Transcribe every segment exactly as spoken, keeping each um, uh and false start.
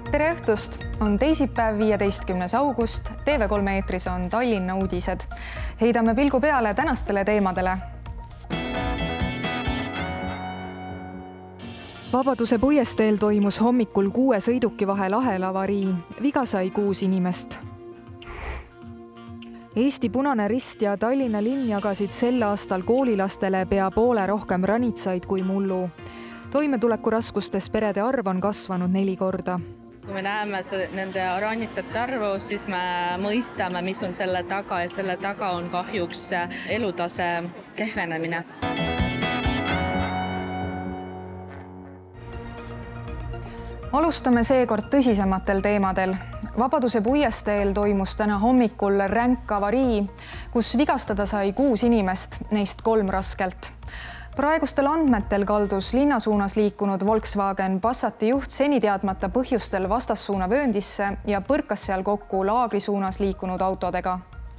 Tere õhtust! On teisipäev, viieteistkümnes august. T V kolm eetris on Tallinna uudised. Heidame pilgu peale tänastele teemadele. Vabaduse puiesteel toimus hommikul kuue sõiduki vahel ahelavarii. Viga sai kuus inimest. Eesti Punane Rist ja Tallinna linn jagasid sel aastal koolilastele pea poole rohkem ranitsaid kui mullu. Toimetulekuraskustes perede arv on kasvanud neli korda. Kui me näeme nende ranitsate arvu, siis me mõistame, mis on selle taga ja selle taga on kahjuks elutase kehvenemine. Alustame seekord tõsisematel teemadel. Vabaduse puiesteel toimus täna hommikul ränk avarii, kus vigastada sai kuus inimest, neist kolm raskelt. Praegustel andmetel kaldus linna suunas liikunud Volkswagen Passati juht seni teadmata põhjustel vastassuuna vööndisse ja põrkas seal kokku laagri suunas liikunud autodega.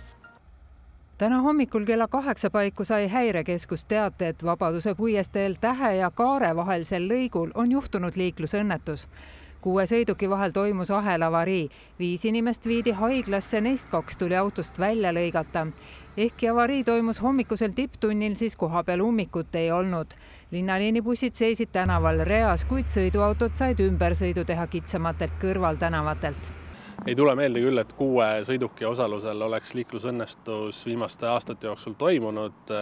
Täna hommikul kella kaheksa paiku sai häirekeskus teate, et Vabaduse puiesteel Tähe ja Kaare vahelisel lõigul on juhtunud liiklusõnnetus. Kuue sõiduki vahel toimus ahelavarii. Viis inimest viidi haiglasse, neist kaks tuli autost välja lõigata. Ehkki avarii toimus hommikusel tipptunnil, siis koha peal ummikut ei olnud. Linnaliinibussid seisid tänaval reas, kuid sõiduautod said ümbersõidu teha kitsamatelt kõrvaltänavatelt. Ei tule meelde küll, et kuue sõiduki osalusel oleks liiklusõnnestus viimaste aastate jooksul toimunud.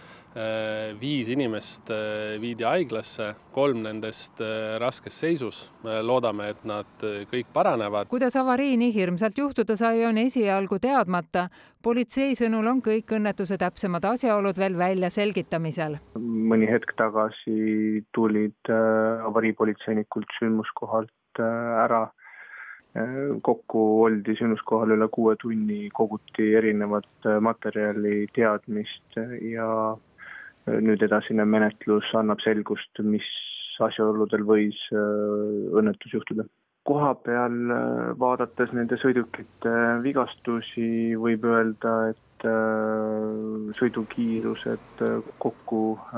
Viis inimest viidi haiglasse, kolm nendest raskes seisus. Loodame, et nad kõik paranevad. Kuidas avarii nii hirmsalt juhtuda sai, on esialgu teadmata. Politsei sõnul on kõik õnnetuse täpsemad asjaolud veel välja selgitamisel. Mõni hetk tagasi tulid avariipolitseinikult sündmuskohalt ära. Kokku oldi sündmuskohal üle kuue tunni, koguti erinevat materjali teadmist ja nüüd edasine menetlus annab selgust, mis asjaoludel võis õnnetus juhtuda. Koha peal vaadates nende sõidukite vigastusi võib öelda, et sõidukiirused kokku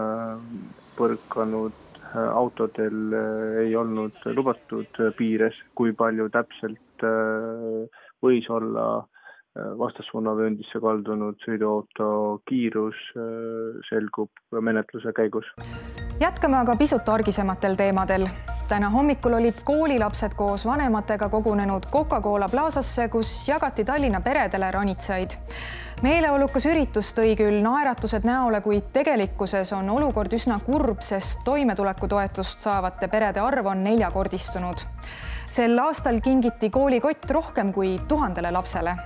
põrkanud autodel ei olnud lubatud piires, kui palju täpselt võis olla vastassuunavööndisse kaldunud sõiduauto kiirus, selgub menetluse käigus. Jätkame aga pisut argisematel teemadel. Täna hommikul olid koolilapsed koos vanematega kogunenud Coca-Cola plaasasse, kus jagati Tallinna peredele ranitsaid. Meeleolukas üritus tõi küll naeratused näole, kuid tegelikkuses on olukord üsna kurb, sest toimetulekutoetust saavate perede arv on neljakordistunud. Sel aastal kingiti koolikott rohkem kui tuhandele lapsele.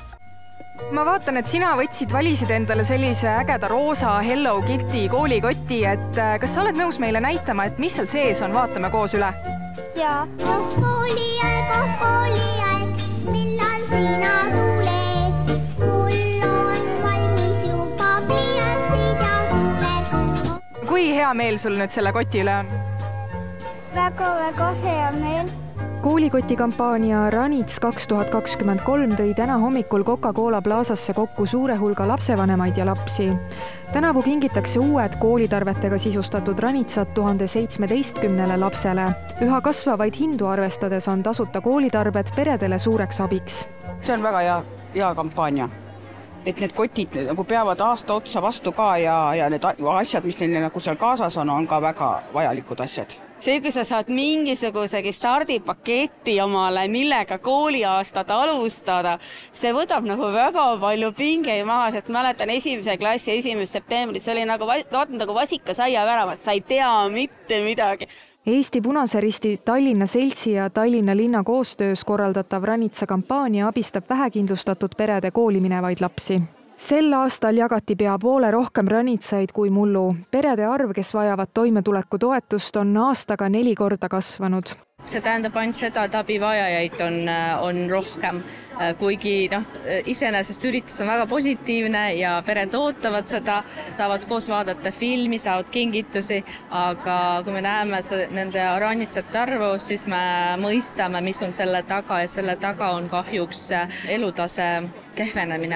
Ma vaatan, et sina võtsid, valisid endale sellise ägeda roosa Hello Kitty koolikoti, et kas sa oled nõus meile näitama, et mis seal sees on? Vaatame koos üle. Jaa. Oh kooliaeg, oh kooliaeg, millal sina tuled? Mul on valmis juba pliiatsid ja suuled. Kui hea meel sul nüüd selle koti üle on? Väga-väga hea meel. Koolikoti kampaania Ranits kaks tuhat kakskümmend kolm tõi täna hommikul Coca-Cola plaasasse kokku suure hulga lapsevanemaid ja lapsi. Tänavu kingitakse uued koolitarvetega sisustatud ranitsad tuhande seitsmeteistkümnele lapsele. Üha kasvavaid hindu arvestades on tasuta koolitarbed peredele suureks abiks. See on väga hea, hea kampaania. Et need kotid nagu peavad aasta otsa vastu ka ja, ja need asjad, mis neil nagu seal kaasas on, on ka väga vajalikud asjad. See, kui sa saad mingisugusegi stardipaketi omale, millega kooliaastat alustada, see võtab nagu väga palju pingeid maha, sest mäletan esimese klassi esimesest septembrit, see oli nagu, vaatad, nagu vasika saia väravat, sa ei tea mitte midagi. Eesti Punase Risti Tallinna Seltsi ja Tallinna linna koostöös korraldatav ranitsa kampaania abistab vähekindlustatud perede kooli minevaid lapsi. Sel aastal jagati pea poole rohkem ranitsaid kui mullu. Perede arv, kes vajavad toimetuleku toetust, on aastaga neli korda kasvanud. See tähendab ainult seda, et abivajajaid on, on rohkem, kuigi no, iseenesest üritus on väga positiivne ja pered ootavad seda, saavad koos vaadata filmi, saavad kingitusi, aga kui me näeme nende ranitsate arvu, siis me mõistame, mis on selle taga ja selle taga on kahjuks elutase kehvenemine.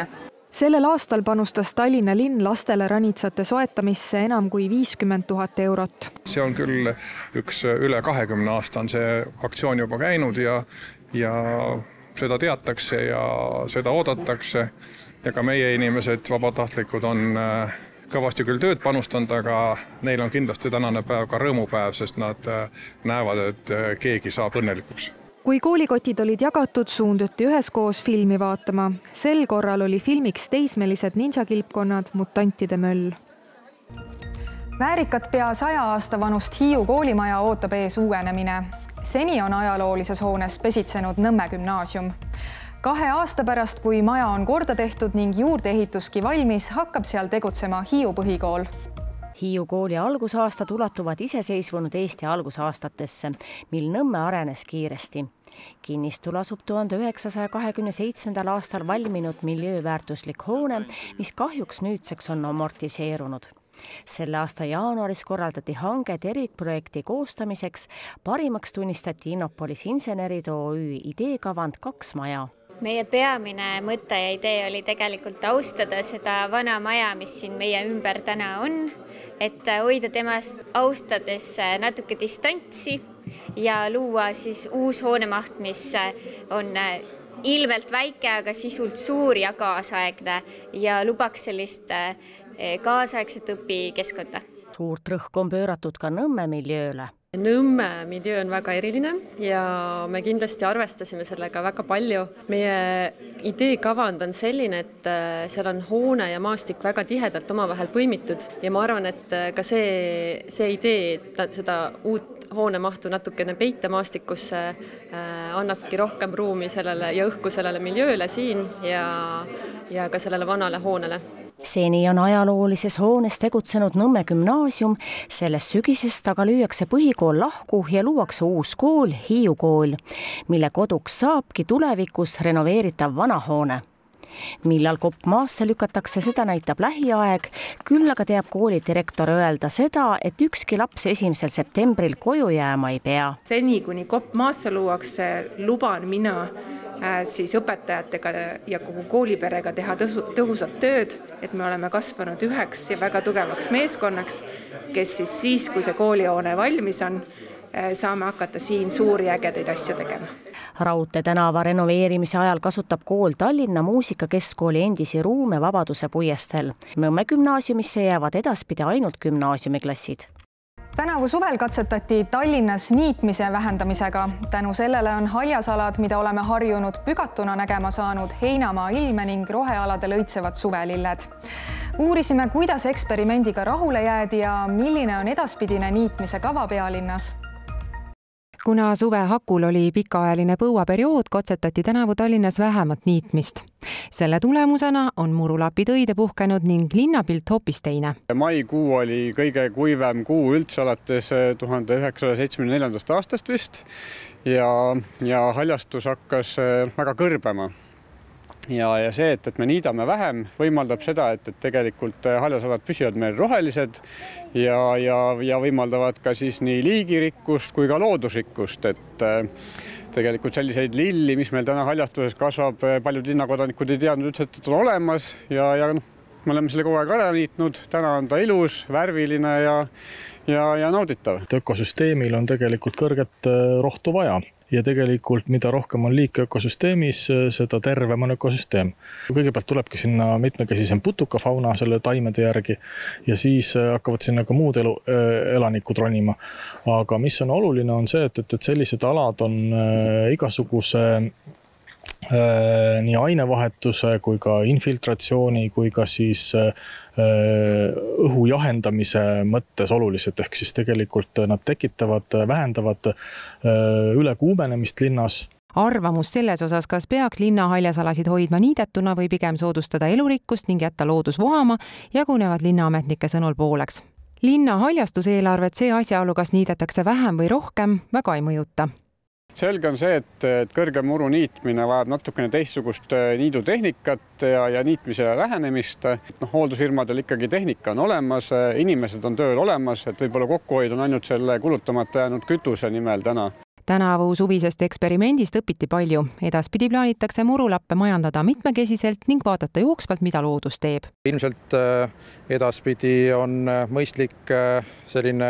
sellel aastal panustas Tallinna linn lastele ranitsate soetamisse enam kui viiskümmend tuhat eurot. See on küll üks üle kahekümne aasta on see aktsioon juba käinud ja, ja seda teatakse ja seda oodatakse. Ja ka meie inimesed, vabatahtlikud on kõvasti küll tööd panustanud, aga neil on kindlasti tänane päev ka rõõmupäev, sest nad näevad, et keegi saab õnnelikuks. Kui koolikotid olid jagatud, suunduti üheskoos filmi vaatama. Sel korral oli filmiks teismelised ninjakilpkonnad Mutantide möll. Väärikat pea saja aasta vanust Hiiu koolimaja ootab ees uuenemine. Seni on ajaloolises hoones pesitsenud Nõmme gümnaasium. Kahe aasta pärast, kui maja on korda tehtud ning juurdeehituski valmis, hakkab seal tegutsema Hiiu põhikool. Hiiu kooli algusaastad ulatuvad iseseisvunud Eesti algusaastatesse, mil Nõmme arenes kiiresti. Kinnistul asub tuhande üheksasaja kahekümne seitsmendal aastal valminud miljööväärtuslik hoone, mis kahjuks nüüdseks on amortiseerunud. Selle aasta jaanuaris korraldati hange tervikprojekti koostamiseks, parimaks tunnistati Innopolis Insenerid O Ü ideekavand kaks maja. Meie peamine mõte ja idee oli tegelikult austada seda vana maja, mis siin meie ümber täna on, et hoida temast austades natuke distantsi ja luua siis uus hoonemaht, mis on ilmelt väike, aga sisult suur ja kaasaegne ja lubaks sellist kaasaegset õpikeskkonda. Suurt rõhku on pööratud ka Nõmme miljööle. Nõmme miljöö on väga eriline ja me kindlasti arvestasime sellega väga palju. Meie ideekavand on selline, et seal on hoone ja maastik väga tihedalt omavahel põimitud ja ma arvan, et ka see, see idee, et seda uut hoonemahtu natukene peita maastikusse annabki rohkem ruumi sellele ja õhku sellele miljööle siin ja, ja ka sellele vanale hoonele. Seni on ajaloolises hoones tegutsenud Nõmme gümnaasium, selles sügisest aga lüüakse põhikool lahku ja luuakse uus kool, Hiiu kool, mille koduks saabki tulevikus renoveeritav vana hoone. Millal kopp maasse lükatakse, seda näitab lähiaeg, küll aga teab kooli direktor öelda seda, et ükski laps esimesel septembril koju jääma ei pea. Seni, kuni kopp maasse luuakse, luban mina siis õpetajatega ja kogu kooliperega teha tõhusat tööd, et me oleme kasvanud üheks ja väga tugevaks meeskonnaks, kes siis siis, kui see koolihoone valmis on, saame hakata siin suuri ägedaid asju tegema. Raudtee tänava renoveerimise ajal kasutab kool Tallinna Muusikakeskkooli endisi ruume Vabaduse puiesteel. Nõmme gümnaasiumisse jäävad edaspidi ainult gümnaasiumiklassid. Tänavu suvel katsetati Tallinnas niitmise vähendamisega. Tänu sellele on haljasalad, mida oleme harjunud pügatuna nägema saanud, heinamaa ilme ning rohealade lõitsevad suvelilled. Uurisime, kuidas eksperimendiga rahule jäädi ja milline on edaspidine niitmise kava pealinnas. Kuna suve hakul oli pikaajaline põuaperiood, katsetati tänavu Tallinnas vähemat niitmist. Selle tulemusena on murulapid õide puhkenud ning linnapilt hoopis teine. Maikuu oli kõige kuivem kuu üldse alates tuhande üheksasaja seitsmekümne neljandast aastast vist ja, ja haljastus hakkas väga kõrbema. Ja, ja see, et, et me niidame vähem, võimaldab seda, et, et tegelikult haljasalad püsivad meil rohelised ja, ja, ja võimaldavad ka siis nii liigirikkust kui ka loodusrikkust, et tegelikult selliseid lilli, mis meil täna haljastuses kasvab, paljud linnakodanikud ei teadnud üldse, et on olemas ja, ja noh, me oleme selle kogu aeg ära niitnud, täna on ta ilus, värviline ja, ja, ja nauditav. Ökosüsteemil on tegelikult kõrget rohtu vaja. Ja tegelikult, mida rohkem on liike ökosüsteemis, seda tervem on ökosüsteem. Kõigepealt tulebki sinna mitmekesisem putukafauna selle taimede järgi ja siis hakkavad sinna ka muud elu, elanikud ronima. Aga mis on oluline on see, et, et, et sellised alad on igasuguse nii ainevahetuse kui ka infiltratsiooni kui ka siis õhu jahendamise mõttes olulised, ehk siis tegelikult nad tekitavad, vähendavad ülekuumenemist linnas. Arvamus selles osas, kas peaks linna haljasalasid hoidma niidetuna või pigem soodustada elurikkust ning jätta loodus vohama, jagunevad linnaametnike sõnul pooleks. Linna haljastuseelarvet see asjaolu, kas niidetakse vähem või rohkem, väga ei mõjuta. Selge on see, et, et kõrge muru niitmine vajab natukene teistsugust niidutehnikat ja, ja niitmisele lähenemist. No, hooldusfirmadel ikkagi tehnika on olemas, inimesed on tööl olemas, et võib-olla kokkuhoid on ainult selle kulutamata jäänud kütuse nimel täna. Tänavu suvisest eksperimendist õpiti palju. Edaspidi plaanitakse murulappe majandada mitmekesiselt ning vaadata jooksvalt, mida loodus teeb. Ilmselt edaspidi on mõistlik selline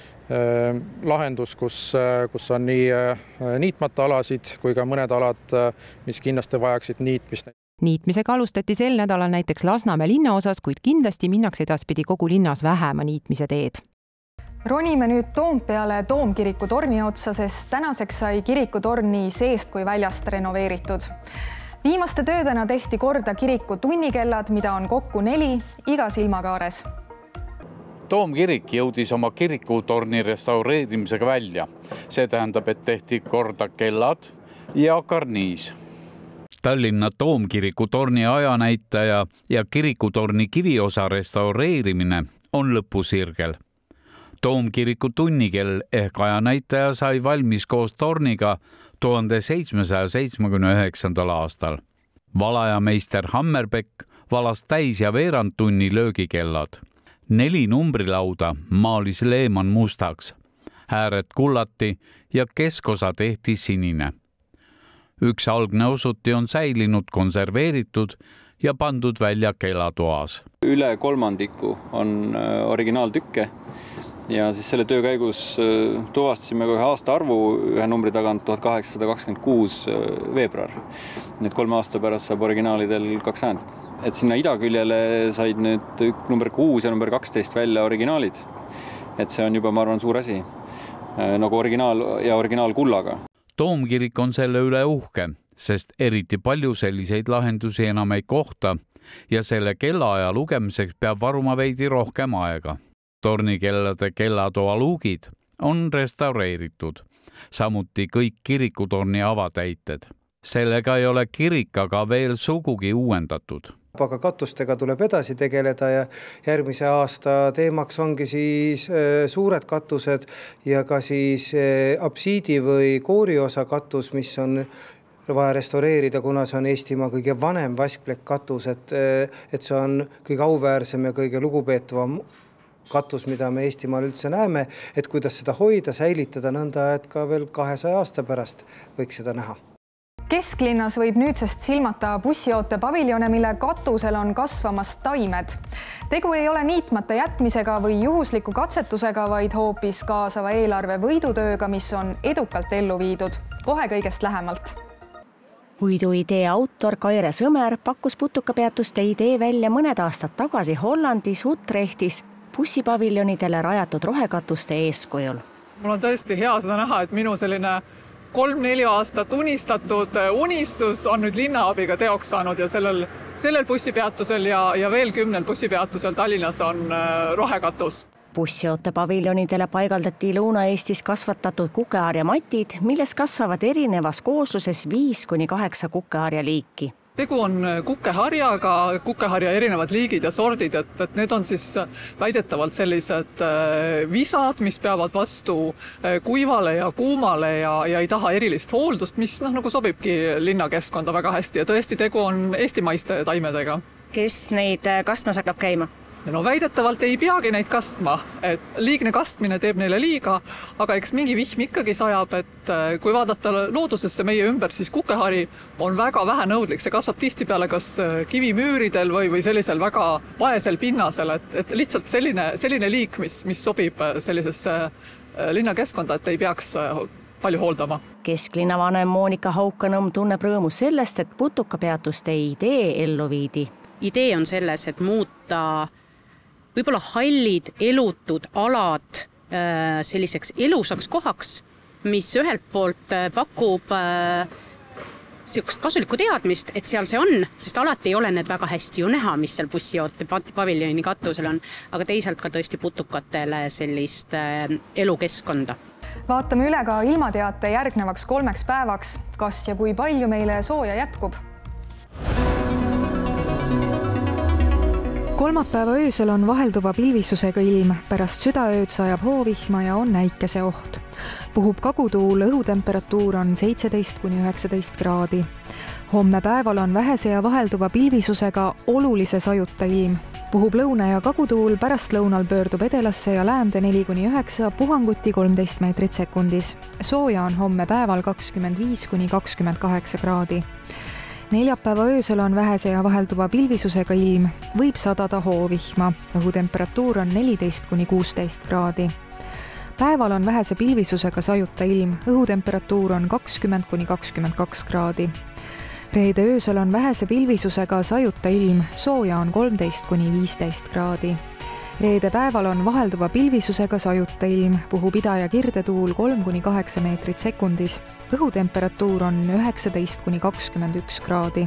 lahendus, kus, kus on nii niitmata alasid kui ka mõned alad, mis kindlasti vajaksid niitmist. Niitmisega alustati sel nädalal näiteks Lasnamäe linnaosas, kuid kindlasti minnakse edaspidi kogu linnas vähema niitmise teed. Ronime nüüd Toompeale Toomkiriku torni otsa, sest tänaseks sai kirikutorn nii seest kui väljast renoveeritud. Viimaste töödena tehti korda kiriku tunnikellad, mida on kokku neli igas ilmakaares. Toomkirik jõudis oma kirikutorni restaureerimisega välja. See tähendab, et tehti korda kellad ja karniis. Tallinna Toomkiriku torni ajanäitaja ja kirikutorni kiviosa restaureerimine on lõpusirgel. Toomkiriku tunnikell ehk ajanäitaja sai valmis koos torniga tuhande seitsmesaja seitsmekümne üheksandal aastal. Valajameister Hammerbeck valas täis- ja veerand tunni löögikellad. Neli numbrilauda maalis Leeman mustaks. Ääred kullati ja keskosa tehti sinine. Üks algne osuti on säilinud konserveeritud ja pandud välja kellatoas. Üle kolmandiku on originaaltükke. Ja siis selle töö käigus tuvastasime kohe aasta arvu ühe numbri tagant tuhat kaheksasada kakskümmend kuus veebruar. Nüüd kolme aasta pärast saab originaalidel kaks äänd. Et sinna idaküljele said nüüd number kuus ja number kaksteist välja originaalid. Et see on juba, ma arvan, suur asi. Nagu originaal ja originaalkullaga. Toomkirik on selle üle uhke, sest eriti palju selliseid lahendusi enam ei kohta ja selle kellaaja lugemiseks peab varuma veidi rohkem aega. Tornikellade kellatoa luugid on restaureeritud, samuti kõik kirikutorni avatäited. Sellega ei ole kirik aga veel sugugi uuendatud. Aga katustega tuleb edasi tegeleda ja järgmise aasta teemaks ongi siis suured katused ja ka siis absiidi või kooriosa katus, mis on vaja restaureerida, kuna see on Eestimaa kõige vanem vaskplekk katus, et, et see on kõige auväärsem ja kõige lugupeetavam katus, mida me Eestimaal üldse näeme, et kuidas seda hoida, säilitada nõnda, et ka veel kahesaja aasta pärast võiks seda näha. Kesklinnas võib nüüdsest silmata bussioote paviljone, mille katusel on kasvamas taimed. Tegu ei ole niitmata jätmisega või juhusliku katsetusega, vaid hoopis kaasava eelarve võidutööga, mis on edukalt ellu viidud. Kohe kõigest lähemalt. Võidu idee autor Kaire Sõmer pakkus putukapeatuste idee välja mõned aastad tagasi Hollandis Utrechtis bussipaviljonidele rajatud rohekatuste eeskujul. Mul on tõesti hea seda näha, et minu selline kolm-neli aastat unistatud unistus on nüüd linnaabiga teoks saanud ja sellel, sellel bussipeatusel ja, ja veel kümnel bussipeatusel Tallinnas on rohekatus. Bussioote paviljonidele paigaldati Lõuna-Eestis kasvatatud kukeharjamatid, milles kasvavad erinevas koosluses viis kuni kaheksa kukeharja liiki. Tegu on kukeharjaga, kukeharja erinevad liigid ja sordid, et, et need on siis väidetavalt sellised visad, mis peavad vastu kuivale ja kuumale ja, ja ei taha erilist hooldust, mis noh, nagu sobibki linnakeskkonda väga hästi ja tõesti tegu on eestimaiste taimedega. Kes neid kastmas hakkab käima? No väidetavalt ei peagi neid kastma, et liigne kastmine teeb neile liiga, aga eks mingi vihm ikkagi sajab, et kui vaadata loodusesse meie ümber, siis kukehari on väga vähe nõudlik, see kasvab tihtipeale kas kivimüüridel või, või sellisel väga vaesel pinnasel, et, et lihtsalt selline, selline liik, mis, mis sobib sellisesse linnakeskkonda, et ei peaks palju hooldama. Kesklinnavanem Moonika Haukanõmm tunneb rõõmu sellest, et putukapeatuste idee ellu viidi. Idee on selles, et muuta võib-olla hallid, elutud alad selliseks elusaks kohaks, mis ühelt poolt pakub sellist kasulikku teadmist, et seal see on, sest alati ei ole need väga hästi ju näha, mis seal bussiooti paviljoni katusel on, aga teisalt ka tõesti putukatele sellist elukeskkonda. Vaatame üle ka ilmateate järgnevaks kolmeks päevaks, kas ja kui palju meile sooja jätkub. Kolmapäeva öösel on vahelduva pilvisusega ilm, pärast südaööd sajab hoovihma ja on näikese oht. Puhub kagutuul, õhutemperatuur on seitseteist kuni üheksateist kraadi. Homme päeval on vähese ja vahelduva pilvisusega olulise sajuta ilm. puhub lõuna- ja kagutuul, pärastlõunal pöördub edelasse ja läände neli kuni üheksa, puhanguti kolmteist meetrit sekundis. Sooja on homme päeval kakskümmend viis kuni kakskümmend kaheksa kraadi. Neljapäeva öösel on vähese ja vahelduva pilvisusega ilm, võib sadada hoovihma, õhutemperatuur on neliteist kuni kuusteist kraadi. Päeval on vähese pilvisusega sajuta ilm, õhutemperatuur on kakskümmend kuni kakskümmend kaks kraadi. Reede öösel on vähese pilvisusega sajuta ilm, sooja on kolmteist kuni viisteist kraadi. Reede päeval on vahelduva pilvisusega sajuta ilm, puhub ida- ja kirdetuul kolm kuni kaheksa meetrit sekundis. Õhutemperatuur on üheksateist kuni kakskümmend üks kraadi.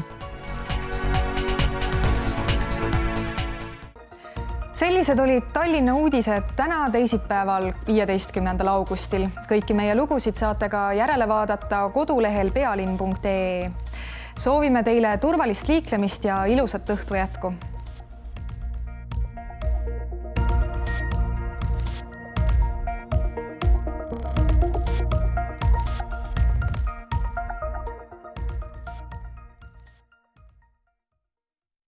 Sellised olid Tallinna uudised täna teisipäeval, viieteistkümnendal augustil. Kõiki meie lugusid saate ka järele vaadata kodulehel pealinn punkt ee. Soovime teile turvalist liiklemist ja ilusat õhtu jätku.